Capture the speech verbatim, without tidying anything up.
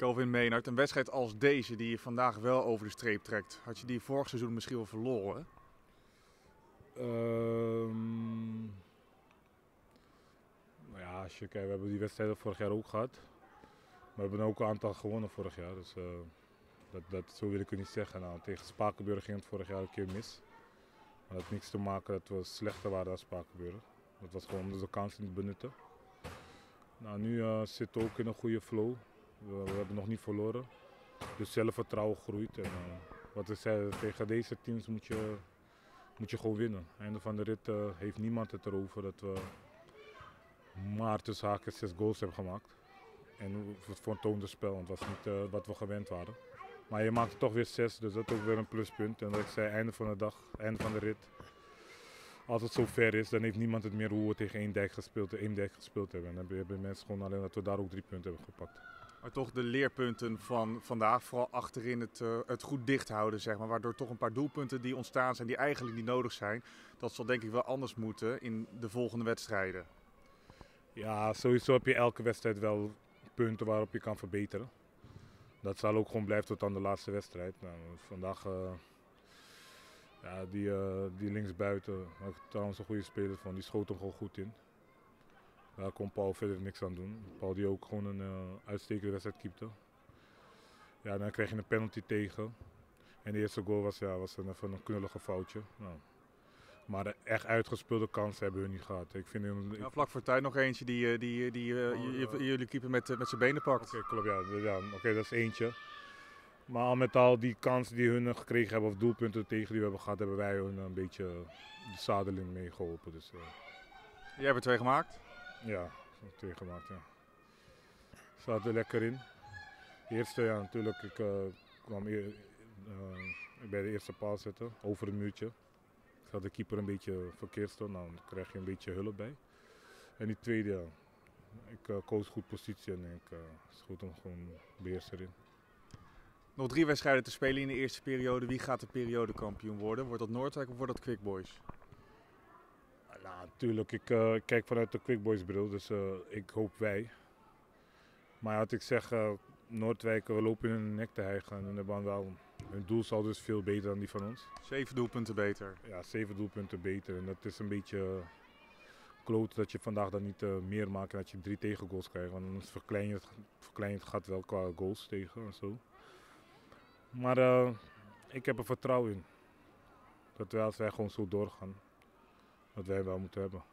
Kelvin Meenert, een wedstrijd als deze die je vandaag wel over de streep trekt, had je die vorig seizoen misschien wel verloren? Um, nou ja, als je kijkt, we hebben die wedstrijden vorig jaar ook gehad. Maar we hebben ook een aantal gewonnen vorig jaar. Dus uh, dat, dat, zo wil ik het niet zeggen. Nou, tegen Spakenburg ging het vorig jaar een keer mis. Maar dat had niks te maken dat we slechter waren dan Spakenburg. Dat was gewoon omdat we de kansen niet benutten. Nou, nu uh, zitten we ook in een goede flow. We, we hebben nog niet verloren. Dus zelfvertrouwen groeit. En, uh, wat ik zei, tegen deze teams moet je, moet je gewoon winnen. Einde van de rit uh, heeft niemand het erover dat we maar tussen haakjes zes goals hebben gemaakt. En het vertoonde spel, want het was niet uh, wat we gewend waren. Maar je maakt er toch weer zes, dus dat is ook weer een pluspunt. En wat ik zei, einde van de dag, einde van de rit. Als het zo ver is, dan heeft niemand het meer hoe we tegen Eemdijk gespeeld, Eemdijk gespeeld hebben. En dan hebben mensen gewoon alleen dat we daar ook drie punten hebben gepakt. Maar toch de leerpunten van vandaag, vooral achterin het, uh, het goed dicht houden, zeg maar. Waardoor toch een paar doelpunten die ontstaan zijn, die eigenlijk niet nodig zijn. Dat zal denk ik wel anders moeten in de volgende wedstrijden. Ja, sowieso heb je elke wedstrijd wel punten waarop je kan verbeteren. Dat zal ook gewoon blijven tot aan de laatste wedstrijd. Nou, vandaag, uh, ja, die, uh, die linksbuiten, waar ik trouwens een goede speler van, die schoot hem gewoon goed in. Daar kon Paul verder niks aan doen. Paul die ook gewoon een uh, uitstekende wedstrijd keepte. Ja, dan krijg je een penalty tegen. En de eerste goal was, ja, was een, even een knullige foutje. Nou, maar de echt uitgespeelde kansen hebben we niet gehad. Ik vind hem, ja, vlak voor tijd nog eentje die, die, die uh, oh, uh, jullie keeper met, met zijn benen pakt. Oké, okay, klopt. Ja, ja, Oké, okay, dat is eentje. Maar al met al die kansen die hun gekregen hebben, of doelpunten tegen die we hebben gehad, hebben wij hun een beetje de zadeling mee geholpen. Dus, uh... Jij hebt er twee gemaakt? Ja, twee gemaakt, ja. Zat er lekker in. De eerste, ja, natuurlijk, ik uh, kwam eer, uh, bij de eerste paal zitten, over een muurtje. Ik had de keeper een beetje verkeerd staan, nou, dan krijg je een beetje hulp bij. En die tweede, ja, ik uh, koos goed positie en ik uh, schoot hem gewoon beheerst erin. Nog drie wedstrijden te spelen in de eerste periode. Wie gaat de periodekampioen worden? Wordt dat Noordwijk of wordt dat Quick Boys? Nou, natuurlijk, ik uh, kijk vanuit de Quick Boys bril, dus uh, ik hoop wij. Maar wat ik zeg, uh, Noordwijk, we lopen in hun nek te hijgen en hebben wel, hun doel zal dus veel beter dan die van ons. Zeven doelpunten beter? Ja, zeven doelpunten beter en dat is een beetje uh, kloot dat je vandaag dan niet uh, meer maakt en dat je drie tegengoals krijgt. Want dan verklein je het, verklein je het gat wel qua goals tegen en zo. Maar uh, ik heb er vertrouwen in dat wij, als wij gewoon zo doorgaan, dat wij wel moeten hebben.